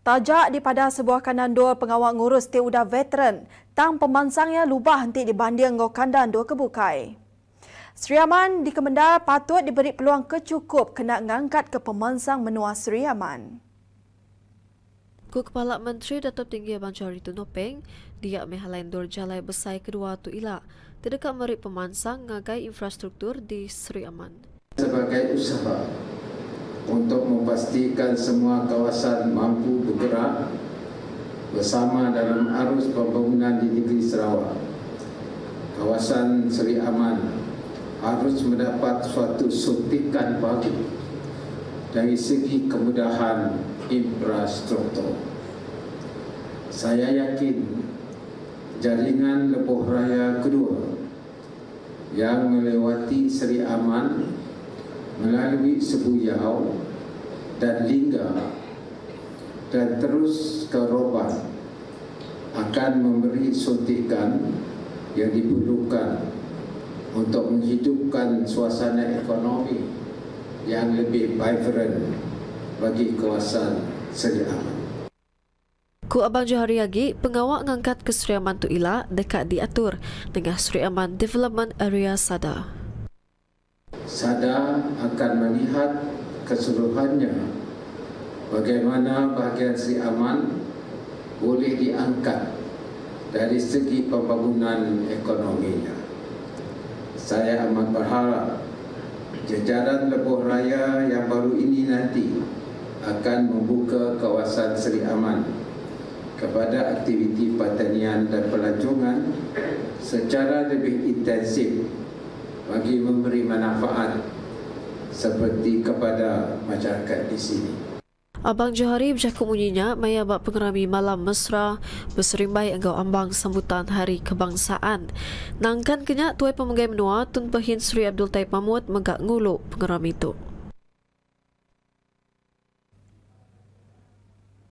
Tajak di pada sebuah kandan dua pengawal ngurus tiudah veteran, tang pemansangnya lubah henti dibanding ngau kandan dua kebukai. Sri Aman di Kemendar patut diberi peluang kecukup kena ngangkat ke pemansang menua Sri Aman. Ku Kepala Menteri Datuk Tinggi Abang Johari Tun Nopeng, dia mehalain dor jalai besai kedua tu ila, terdekat meri pemansang ngagai infrastruktur di Sri Aman. Sebagai usaha untuk memastikan semua kawasan mampu bergerak bersama dalam arus pembangunan di negeri Sarawak, kawasan Sri Aman harus mendapat suatu suntikan baru dari segi kemudahan infrastruktur. Saya yakin jaringan lebuh raya kedua yang melewati Sri Aman melalui Sebuyau dan Lingga dan terus ke Roban akan memberi suntikan yang diperlukan untuk menghidupkan suasana ekonomi yang lebih vibrant bagi kawasan Sri Aman. Ku Abang Johari lagi, pengawak ngangkat ke Sri Aman tu ila dekat diatur dengan Sri Aman Development Area Sada. Sada akan melihat keseluruhannya bagaimana bahagian Sri Aman boleh diangkat dari segi pembangunan ekonominya. Saya amat berharap jajaran lebuh raya yang baru ini nanti akan membuka kawasan Sri Aman kepada aktiviti pertanian dan pelancongan secara lebih intensif bagi memberi manfaat seperti kepada masyarakat di sini. Abang Johari bercakap bunyinya maya bak pengerami malam mesra berserimbai engkau ambang sambutan Hari Kebangsaan. Nangkan kenyak tuai pemegai menua Tun Pehin Sri Abdul Taib Mahmud megak nguluk pengerami itu.